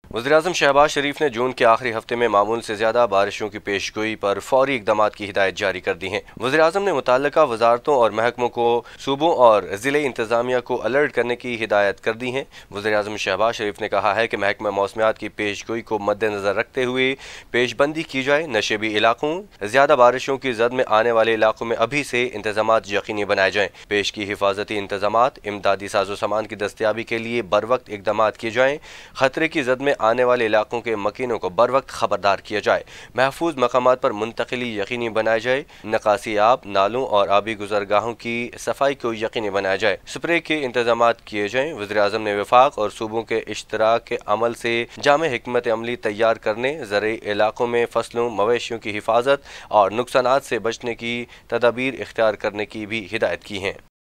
वज़ीर-ए-आज़म शहबाज शरीफ ने जून के आखिरी हफ्ते में मामूल से ज्यादा बारिशों की पेशगोई पर फौरी इकदाम की हिदायत जारी कर दी है। वज़ीर-ए-आज़म ने मुतल्लिका वजारतों और महकमों को सूबों और जिले इंतजामिया को अलर्ट करने की हिदायत कर दी है। वज़ीर-ए-आज़म शहबाज शरीफ ने कहा है कि महकमा मौसमियात की पेशगोई को मद्देनजर रखते हुए पेशबंदी की जाए। नशेबी इलाकों, ज्यादा बारिशों की जद में आने वाले इलाकों में अभी से इंतजाम यकीनी बनाए जाएं। पेश की हिफाजती इंतजाम, इमदादी साजो सामान की दस्तियाबी के लिए बर वक्त इकदाम किए जाएं। खतरे की जद में आने वाले इलाकों के मकीनों को बर वक्त खबरदार किया जाए। महफूज मकामात पर मुंतकिली यकीनी बनाई जाए। नकासी आब, नालों और आबी गुजरगाहों की सफाई को यकीनी बनाया जाए। स्प्रे के इंतजाम किए जाएं। वज़ीर-ए-आज़म ने वफाक और सूबों के इश्तराक के अमल से जामे हिकमत अमली तैयार करने, ज़रई इलाकों में फसलों मवेशियों की हिफाजत और नुकसानात से बचने की तदाबीर इख्तियार करने की भी हिदायत की हैं।